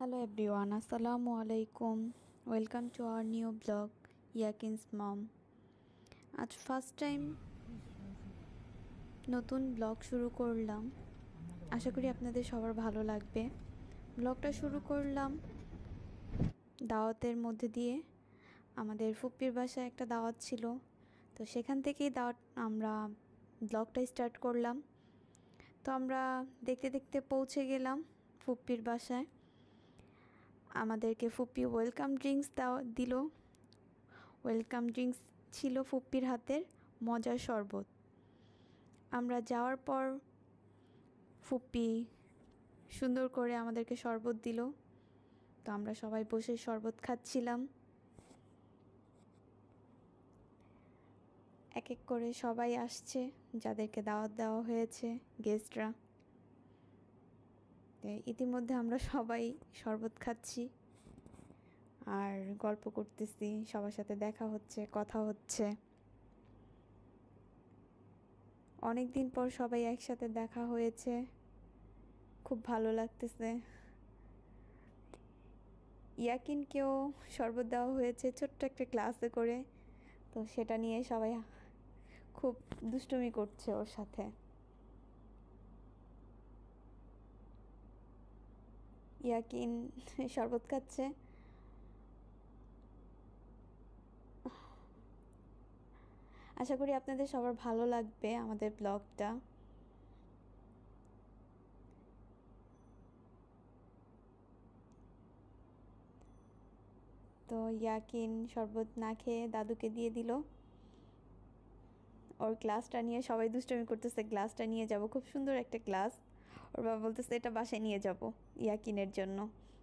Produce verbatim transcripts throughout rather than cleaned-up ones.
Hello everyone, Assalamu alaikum. Welcome to our new blog, Yaqeen's mom. আজ first time নতুন blog শুরু করলাম। আশা করি আপনাদের সবার ভালো লাগবে। ব্লগটা শুরু করলাম দাওয়াতের মধ্যে দিয়ে। আমাদের ফুপ্পির বাসায় একটা দাওয়াত ছিল, তো সেখান থেকেই দাওয়াত আমরা ব্লগটা স্টার্ট করলাম। তো আমরা দেখতে দেখতে পৌঁছে গেলাম ফুপ্পির বাসায়। আমাদেরকে ফুপ্পি ওয়েলকাম ড্রিঙ্কস দাও দিল। ওয়েলকাম ড্রিঙ্কস ছিল ফুপ্পির হাতের মজার শরবত। আমরা যাওয়ার পর ফুপ্পি সুন্দর করে আমাদেরকে শরবত দিল। তো আমরা সবাই বসে শরবত খাচ্ছিলাম। এক এক করে সবাই আসছে, যাদেরকে দাওয়াত দেওয়া হয়েছে, গেস্টরা। ইতিমধ্যে আমরা সবাই শরবত খাচ্ছি আর গল্প করতেছি, সবার সাথে দেখা হচ্ছে, কথা হচ্ছে। অনেক দিন পর সবাই একসাথে দেখা হয়েছে, খুব ভালো লাগতেছে। ইয়াকিনকেও শরবত দেওয়া হয়েছে ছোট্ট একটা গ্লাসে করে, তো সেটা নিয়ে সবাই খুব দুষ্টুমি করছে ওর সাথে। ইয়াকিন শরবত খাচ্ছে। আশা করি আপনাদের সবার ভালো লাগবে আমাদের ব্লগটা। তো ইয়াকিন শরবত না খেয়ে দাদুকে দিয়ে দিল। ওর গ্লাসটা নিয়ে সবাই দুষ্টুমি করতেছে, গ্লাসটা নিয়ে যাব, খুব সুন্দর একটা গ্লাস। ওর বাবা বলতেছে এটা বাসায় নিয়ে যাব ইয়াকিনের জন্য।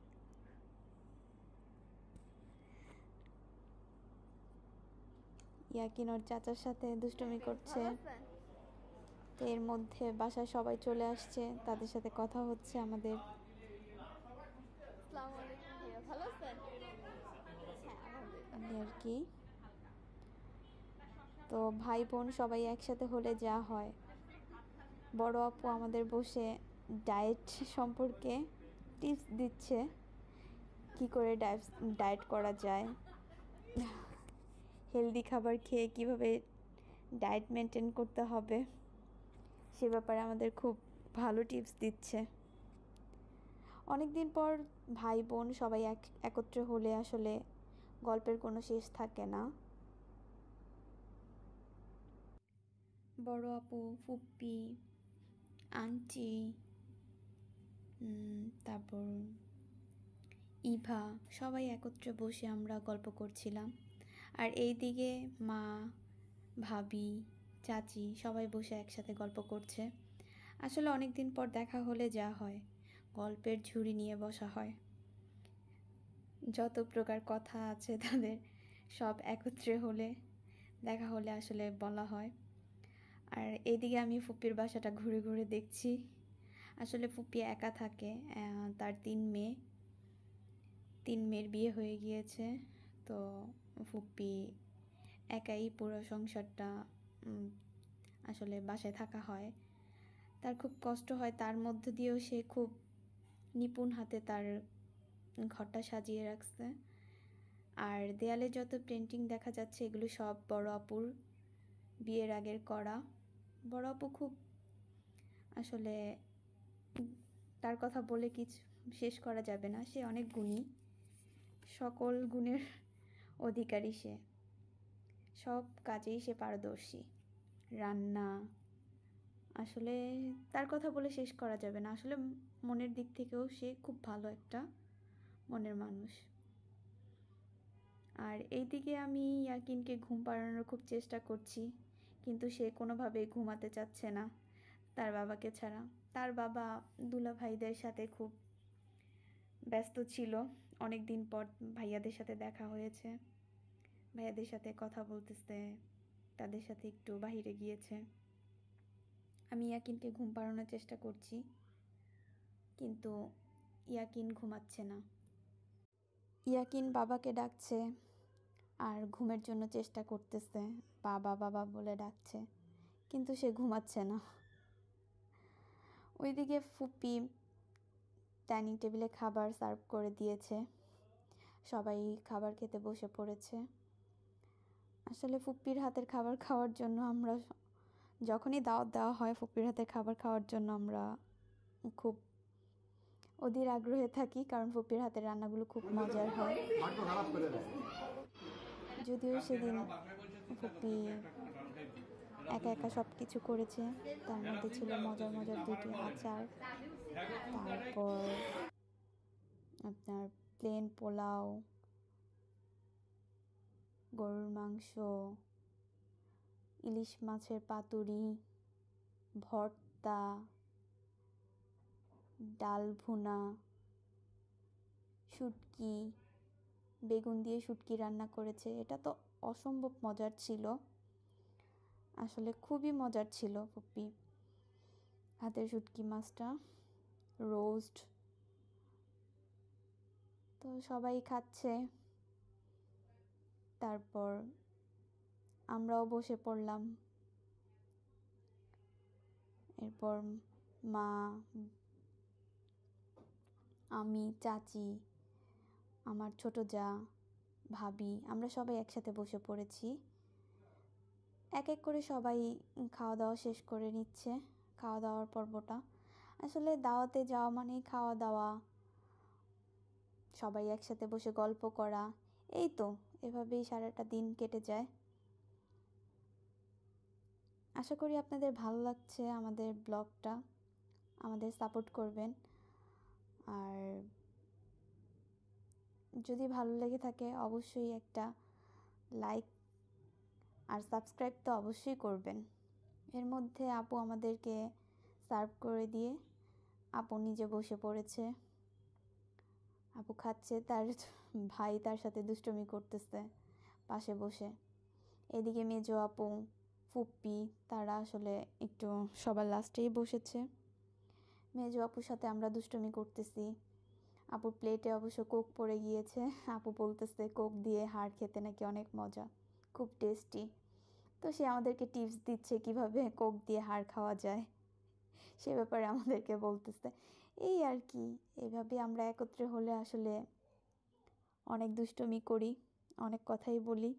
ইয়াকিন ওর চাচার সাথে দুষ্টুমি করছে। তো এর মধ্যে বাসায় সবাই চলে আসছে, তাদের সাথে কথা হচ্ছে আমাদের। আর কি, তো ভাই বোন সবাই একসাথে হলে যা হয়। বড় আপু আমাদের বসে ডায়েট সম্পর্কে টিপস দিচ্ছে, কি করে ডায়েট ডায়েট করা যায়, হেলদি খাবার খেয়ে কিভাবে ডায়েট মেনটেন করতে হবে, সে ব্যাপারে আমাদের খুব ভালো টিপস দিচ্ছে। অনেক দিন পর ভাই বোন সবাই এক একত্রে হলে আসলে গল্পের কোনো শেষ থাকে না। বড় আপু, ফুপ্পি, আন্টি, তারপর ইভা, সবাই একত্রে বসে আমরা গল্প করছিলাম। আর এই দিকে মা, ভাবি, চাচি সবাই বসে একসাথে গল্প করছে। আসলে অনেক দিন পর দেখা হলে যা হয়, গল্পের ঝুড়ি নিয়ে বসা হয়। যত প্রকার কথা আছে তাদের সব একত্রে হলে, দেখা হলে আসলে বলা হয়। আর এইদিকে আমি ফুপ্পির বাসাটা ঘুরে ঘুরে দেখছি। আসলে ফুপ্পি একা থাকে, তার তিন মেয়ে তিন মেয়ের বিয়ে হয়ে গিয়েছে। তো ফুপ্পি একাই পুরো সংসারটা আসলে বাসায় থাকা হয়, তার খুব কষ্ট হয়। তার মধ্য দিয়েও সে খুব নিপুণ হাতে তার ঘরটা সাজিয়ে রাখছে। আর দেয়ালে যত পেন্টিং দেখা যাচ্ছে এগুলো সব বড় আপুর বিয়ের আগের করা। বড় আপু খুব আসলে, তার কথা বলে কিছু শেষ করা যাবে না। সে অনেক গুণী, সকল গুণের অধিকারী। সে সব কাজেই সে পারদর্শী। রান্না, আসলে তার কথা বলে শেষ করা যাবে না। আসলে মনের দিক থেকেও সে খুব ভালো একটা মনের মানুষ। আর এইদিকে আমি ইয়াকিনকে ঘুম পাড়ানোর খুব চেষ্টা করছি, কিন্তু সে কোনোভাবেই ঘুমাতে চাচ্ছে না তার বাবাকে ছাড়া। তার বাবা দুলা ভাইদের সাথে খুব ব্যস্ত ছিল। অনেক দিন পর ভাইয়াদের সাথে দেখা হয়েছে, ভাইয়াদের সাথে কথা বলতেছে, তাদের সাথে একটু বাহিরে গিয়েছে। আমি ইয়াকিনকে ঘুম পাড়ানোর চেষ্টা করছি, কিন্তু ইয়াকিন ঘুমাচ্ছে না। ইয়াকিন বাবাকে ডাকছে আর ঘুমের জন্য চেষ্টা করতেছে, বাবা বাবা বলে ডাকছে, কিন্তু সে ঘুমাচ্ছে না। ওইদিকে ফুপ্পি ডাইনিং টেবিলে খাবার সার্ভ করে দিয়েছে, সবাই খাবার খেতে বসে পড়েছে। আসলে ফুপ্পির হাতের খাবার খাওয়ার জন্য আমরা যখনই দাওয়াত দেওয়া হয় ফুপ্পির হাতের খাবার খাওয়ার জন্য আমরা খুব অধীর আগ্রহে থাকি, কারণ ফুপ্পির হাতের রান্নাগুলো খুব মজার হয়। যদিও সেদিন ফুপ্পি একা একা সব কিছু করেছে, তার মধ্যে ছিল মজার মজার দুটি আচার, তারপর আপনার প্লেন পোলাও, গরুর মাংস, ইলিশ মাছের পাতুরি, ভর্তা, ডাল ভুনা, শুটকি, বেগুন দিয়ে শুটকি রান্না করেছে। এটা তো অসম্ভব মজার ছিল, আসলে খুবই মজার ছিল ফুপ্পি হাতের শুটকি মাছটা, রোস্ট। তো সবাই খাচ্ছে, তারপর আমরাও বসে পড়লাম। এরপর মা, আমি, চাচি, আমার ছোট যা, ভাবি, আমরা সবাই একসাথে বসে পড়েছি। এক এক করে সবাই খাওয়া দাওয়া শেষ করে নিচ্ছে। খাওয়া দাওয়ার পর্বটা আসলে দাওয়াতে যাওয়া মানে খাওয়া দাওয়া, সবাই একসাথে বসে গল্প করা, এই তো এভাবেই সারাটা দিন কেটে যায়। আশা করি আপনাদের ভালো লাগছে আমাদের ব্লগটা, আমাদের সাপোর্ট করবেন। আর যদি ভালো লেগে থাকে অবশ্যই একটা লাইক আর সাবস্ক্রাইব তো অবশ্যই করবেন। এর মধ্যে আপু আমাদেরকে সার্ভ করে দিয়ে আপু নিজে বসে পড়েছে। আপু খাচ্ছে, তার ভাই তার সাথে দুষ্টুমি করতেছে পাশে বসে। এদিকে মেজো আপু, ফুপ্পি তারা আসলে একটু সবার লাস্টেই বসেছে। মেজো আপুর সাথে আমরা দুষ্টুমি করতেছি। আপুর প্লেটে অবশ্য কোক পড়ে গিয়েছে। আপু বলতেছে কোক দিয়ে হাড় খেতে নাকি অনেক মজা, খুব টেস্টি। তো সে আমাদেরকে টিপস দিচ্ছে কিভাবে কোক দিয়ে হাড় খাওয়া যায়, সে ব্যাপারে আমাদেরকে বলতেছে। এই আর কি, এভাবে আমরা একত্রে হলে আসলে অনেক দুষ্টুমি করি, অনেক কথাই বলি।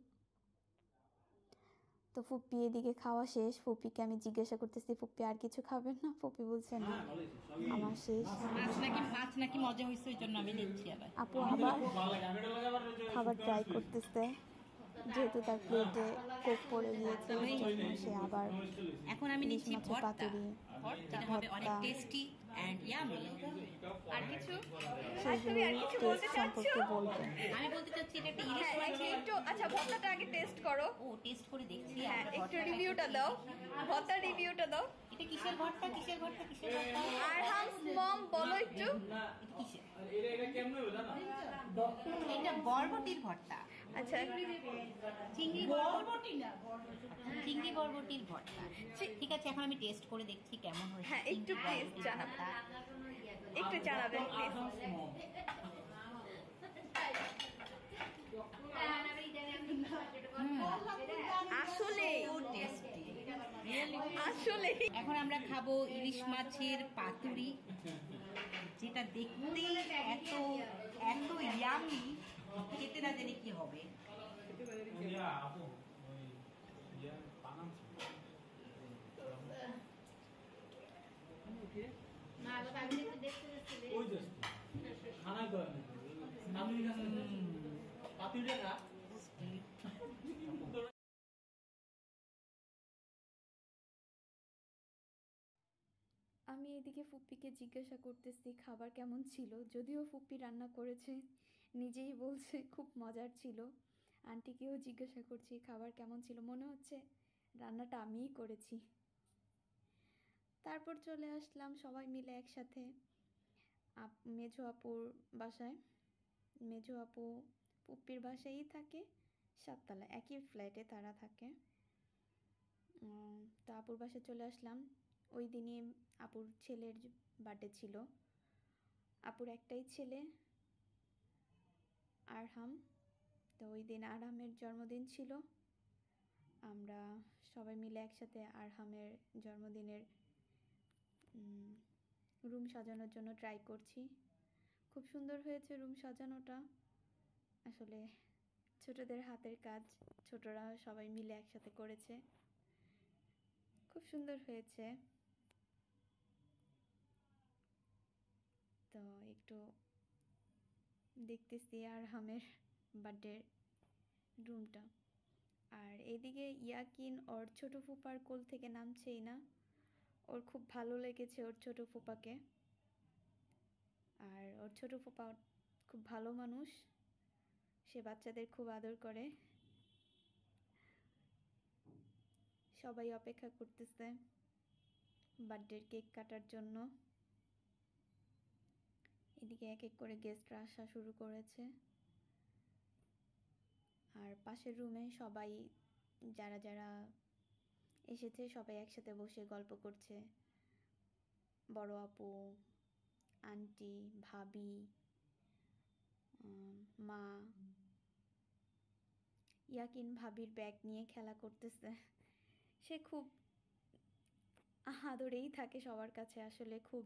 তো ফুপ্পি এদিকে খাওয়া শেষ। ফুপ্পিকে আমি জিজ্ঞাসা করতেছি ফুপ্পি আর কিছু খাবেন না? ফুপ্পি বলছে না, আমার শেষ। আপু আবার খাবার ট্রাই করতেছে, যেহেতু তার প্লেটে কোক পড়ে গিয়েছে সে আবার এখন আমি নিচ্ছি পাতুরি, অনেক টেস্টি এন্ড ইয়ামি। আর কিছু সেগুলো টেস্ট সম্পর্কে বলবে। আমি বলতে চাচ্ছি এটা একটা ইলিশ মাছ। একটু আচ্ছা ভর্তাটা আগে টেস্ট করো। ও টেস্ট করে দেখছি। হ্যাঁ একটু রিভিউটা দাও, ভর্তার রিভিউটা দাও। এটা কিসের ভর্তা? কিসের ভর্তা? কিসের ভর্তা? আর হামস মম বলো একটু। এটা কিসের? এটা কেমনে হবে জানো? এটা বরবটির ভর্তা। আচ্ছা চিংড়ি বরবটি না, চিংড়ি বরবটির ভর্তা। ঠিক আছে, এখন আমি টেস্ট করে দেখছি কেমন হয়েছে। হ্যাঁ একটু প্লিজ জানাবেন, একটু জানাবেন প্লিজ। আসলে আসলে এখন আমরা খাবো ইলিশ মাছের পাতুরি, যেটা দেখতে এত এত ইয়ামি, খেতে না জানি কি হবে। আমি এদিকে ফুপ্পিকে জিজ্ঞাসা করতেছি খাবার কেমন ছিল, যদিও ফুপ্পি রান্না করেছে, নিজেই বলছে খুব মজার ছিল। আন্টিকেও জিজ্ঞাসা করছি খাবার কেমন ছিল, মনে হচ্ছে রান্নাটা আমিই করেছি। তারপর চলে আসলাম সবাই মিলে একসাথে আপ মেজো আপুর বাসায়। মেজো আপু ফুপ্পির বাসায়ই থাকে, সাততলা একই ফ্ল্যাটে তারা থাকে। তো আপুর বাসায় চলে আসলাম। ওই দিনই আপুর ছেলের বার্থডে ছিল। আপুর একটাই ছেলে আরহাম, তো ওই দিন আরহামের জন্মদিন ছিল। আমরা সবাই মিলে একসাথে আরহামের জন্মদিনের রুম সাজানোর জন্য ট্রাই করছি। খুব সুন্দর হয়েছে রুম সাজানোটা। আসলে ছোটদের হাতের কাজ, ছোটরা সবাই মিলে একসাথে করেছে, খুব সুন্দর হয়েছে। তো একটু দেখতেছি আরহামের বার্থডে রুমটা। আর এদিকে ইয়াকিন ওর ছোট ফুপার কোল থেকে নামছেই না। ওর খুব ভালো লেগেছে ওর ছোট ফুপাকে। আর ওর ছোট ফুপা খুব ভালো মানুষ, সে বাচ্চাদের খুব আদর করে। সবাই অপেক্ষা করতেছে বার্থডের কেক কাটার জন্য। এদিকে এক এক করে গেস্টরা আসা শুরু করেছে। আর পাশের রুমে সবাই যারা যারা এসেছে সবাই একসাথে বসে গল্প করছে। বড় আপু, আন্টি, ভাবি, মা। ইয়াকিন ভাবির ব্যাগ নিয়ে খেলা করতেছে। সে খুব আদরেই থাকে সবার কাছে, আসলে খুব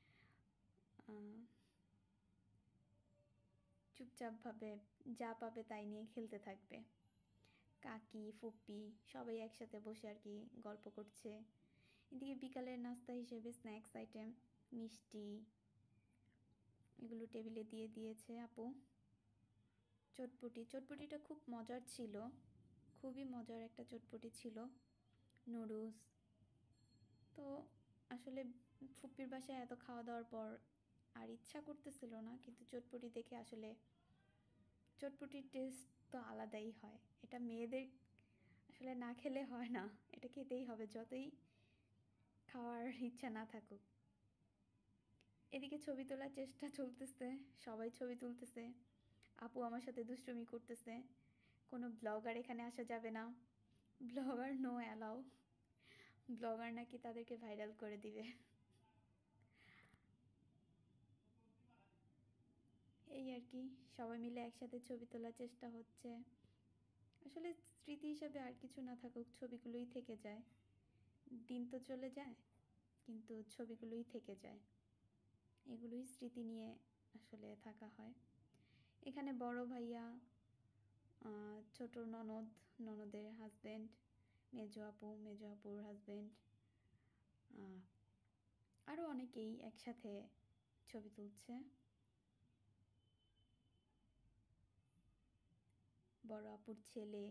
চুপচাপভাবে যা পাবে তাই নিয়ে খেলতে থাকবে। কাকি, ফুপ্পি সবাই একসাথে বসে আর কি গল্প করছে। এদিকে বিকালের নাস্তা হিসেবে স্ন্যাক্স আইটেম, মিষ্টি এগুলো টেবিলে দিয়ে দিয়েছে আপু। চটপটি, চটপটিটা খুব মজার ছিল, খুবই মজার একটা চটপটি ছিল। নুডলস। তো আসলে ফুপ্পির বাসায় এত খাওয়া দাওয়ার পর আর ইচ্ছা করতেছিল না, কিন্তু চটপটি দেখে আসলে চটপটির টেস্ট তো আলাদাই হয়। এটা মেয়েদের আসলে না খেলে হয় না, এটা খেতেই হবে যতই খাওয়ার ইচ্ছা না থাকুক। এদিকে ছবি তোলার চেষ্টা চলতেছে, সবাই ছবি তুলতেছে। আপু আমার সাথে দুষ্টুমি করতেছে, কোনো ব্লগার এখানে আসা যাবে না, ব্লগার নো অ্যালাউ, ব্লগার নাকি তাদেরকে ভাইরাল করে দিবে। এই আর কি, সবাই মিলে একসাথে ছবি তোলার চেষ্টা হচ্ছে। আসলে স্মৃতি হিসাবে আর কিছু না থাকুক, ছবিগুলোই থেকে যায়। দিন তো চলে যায়, কিন্তু ছবিগুলোই থেকে যায়, এগুলোই স্মৃতি নিয়ে আসলে থাকা হয়। এখানে বড় ভাইয়া, ছোট ননদ, ননদের হাজব্যান্ড, মেজো আপু, মেজো আপুর হাজব্যান্ড, আরও অনেকেই একসাথে ছবি তুলছে। বড় আপুর ছেলে,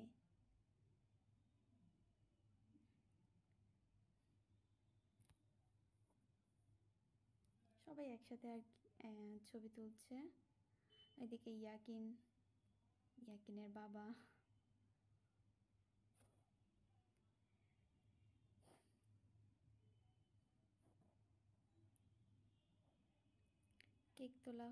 সবাই একসাথে আর ছবি তুলছে। এদিকে ইয়াকিন, ইয়াকিনের বাবা, কেক তোলা,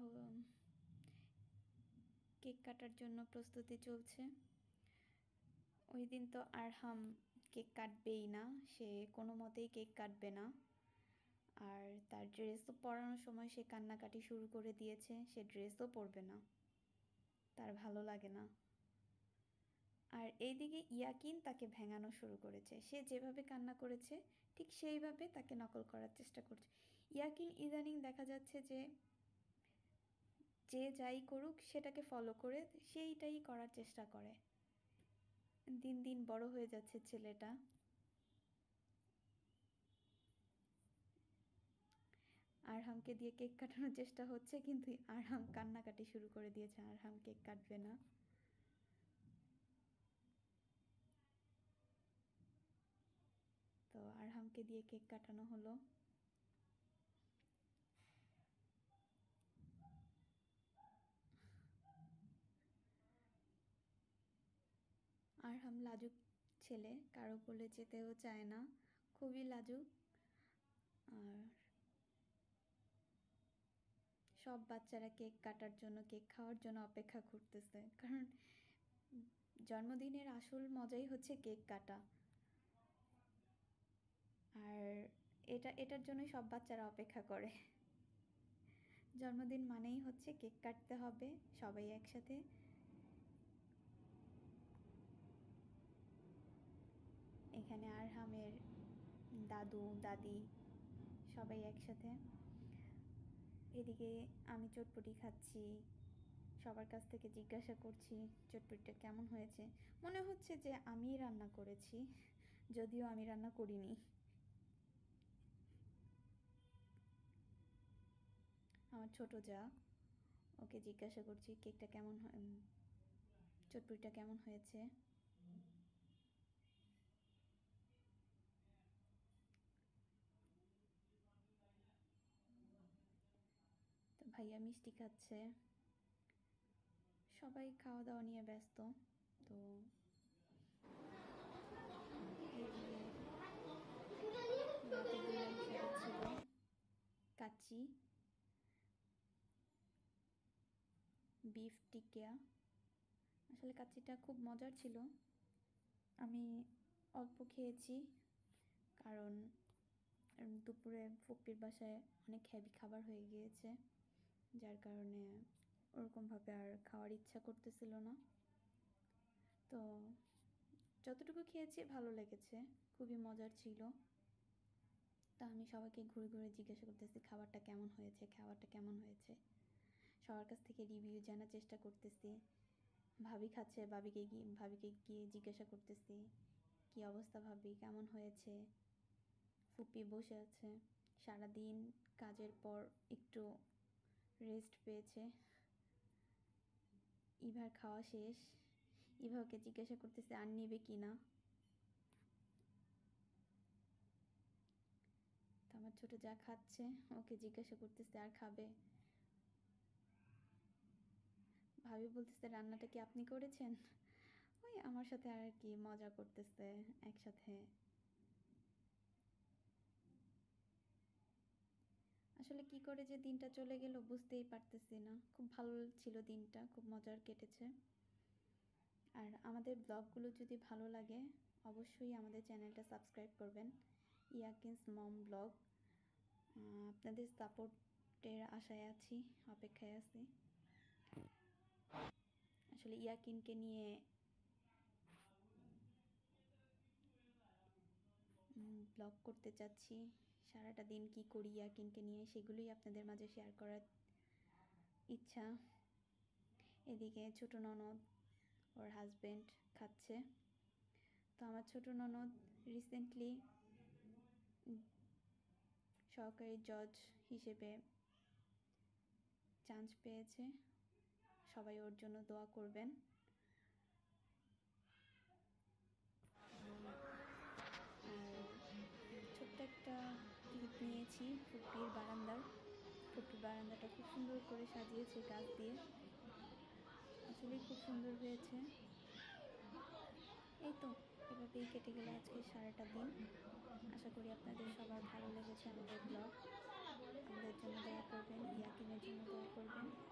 কেক কাটার জন্য প্রস্তুতি চলছে। ওই দিন তো আরহাম কেক কাটবেই না, সে কোনো মতেই কেক কাটবে না। আর তার ড্রেসও পরানোর সময় সে কান্নাকাটি শুরু করে দিয়েছে, সে ড্রেসও পরবে না, তার ভালো লাগে না। আর এইদিকে ইয়াকিন তাকে ভেঙানো শুরু করেছে, সে যেভাবে কান্না করেছে ঠিক সেইভাবে তাকে নকল করার চেষ্টা করছে। ইয়াকিন ইদানিং দেখা যাচ্ছে যে যে যাই করুক সেটাকে ফলো করে সেইটাই করার চেষ্টা করে। দিন দিন বড় হয়ে যাচ্ছে ছেলেটা। আরহামকে দিয়ে কেক কাটানোর চেষ্টা হচ্ছে, কিন্তু আরহাম কান্নাকাটি শুরু করে দিয়েছে, আরহাম কেক কাটবে না। তো আরহামকে দিয়ে কেক কাটানো হলো। আরহাম লাজুক ছেলে, কারো কোলে যেতেও চায় না, খুবই লাজুক। আর সব বাচ্চারা কেক কাটার জন্য, কেক খাওয়ার জন্য অপেক্ষা করতেছে, কারণ জন্মদিনের আসল মজাই হচ্ছে কেক কাটা। আর এটা এটার জন্যই সব বাচ্চারা অপেক্ষা করে। জন্মদিন মানেই হচ্ছে কেক কাটতে হবে সবাই একসাথে। এখানে আরহামের দাদু দাদি সবাই একসাথে। এদিকে আমি চটপটি খাচ্ছি, সবার কাছ থেকে জিজ্ঞাসা করছি চটপটিটা কেমন হয়েছে। মনে হচ্ছে যে আমিই রান্না করেছি, যদিও আমি রান্না করিনি। আমার ছোট যা, ওকে জিজ্ঞাসা করছি কেকটা কেমন হয়, চটপটিটা কেমন হয়েছে। তো ভাইয়া মিষ্টি খাচ্ছে, সবাই খাওয়া দাওয়া নিয়ে ব্যস্ত। তো এইদিকে রাতে ডিনার হিসেবে ছিল কাচ্চি, বিফ টিকিয়া। আসলে কাচ্চিটা খুব মজার ছিল, আমি অল্প খেয়েছি কারণ দুপুরে ফুপির বাসায় অনেক হেভি খাবার হয়ে গিয়েছে, যার কারণে ওরকমভাবে আর খাওয়ার ইচ্ছা করতেছিল না। তো যতটুকু খেয়েছি ভালো লেগেছে, খুবই মজার ছিল। তো আমি সবাইকে ঘুরে ঘুরে জিজ্ঞাসা করতেছি খাবারটা কেমন হয়েছে, খাবারটা কেমন হয়েছে, সবার কাছ থেকে রিভিউ জানার চেষ্টা করতেছি। ভাবি খাচ্ছে, ভাবিকে গিয়ে ভাবিকে গিয়ে জিজ্ঞাসা করতেছি কী অবস্থা ভাবি, কেমন হয়েছে। ফুপি বসে আছে, সারাদিন কাজের পর একটু রেস্ট পেয়েছে। ইভার খাওয়া শেষ, ইভাকে জিজ্ঞাসা করতেছে আর নিবে কি না। তো আমার ছোট যা খাচ্ছে, ওকে জিজ্ঞাসা করতেছে আর খাবে। ভাবি বলতেছে রান্নাটা কি আপনি করেছেন, ওই আমার সাথে আর কি মজা করতেছে একসাথে। আসলে কি করে যে দিনটা চলে গেল বুঝতেই পারতেছি না, খুব ভালো ছিল দিনটা, খুব মজার কেটেছে। আর আমাদের ব্লগগুলো যদি ভালো লাগে অবশ্যই আমাদের চ্যানেলটা সাবস্ক্রাইব করবেন, ইয়াকিনস মম ব্লগ। আপনাদের সাপোর্টের আশায় আছি, অপেক্ষায় আছি। আসলে ইয়াকিনকে নিয়ে ব্লগ করতে চাচ্ছি, সারাটা দিন কি করি ইয়াকিনকে নিয়ে সেগুলোই আপনাদের মাঝে শেয়ার করার ইচ্ছা। এদিকে ছোট ননদ ওর হাজব্যান্ড খাচ্ছে। তো আমার ছোট ননদ রিসেন্টলি সহকারী জজ হিসেবে চান্স পেয়েছে, সবাই ওর জন্য দোয়া করবেন। আর ছোট্ট একটা ক্লিপ নিয়েছি ফুপির বারান্দার, ফুপির বারান্দাটা খুব সুন্দর করে সাজিয়েছে গাছ দিয়ে, আসলেই খুব সুন্দর হয়েছে। এই তো এভাবেই কেটে গেল আজকে সারাটা দিন। আশা করি আপনাদের সবার ভালো লেগেছে আমাদের ব্লগ। আমাদের জন্য দোয়া করবেন, ইয়াকিনের জন্য দোয়া করবেন।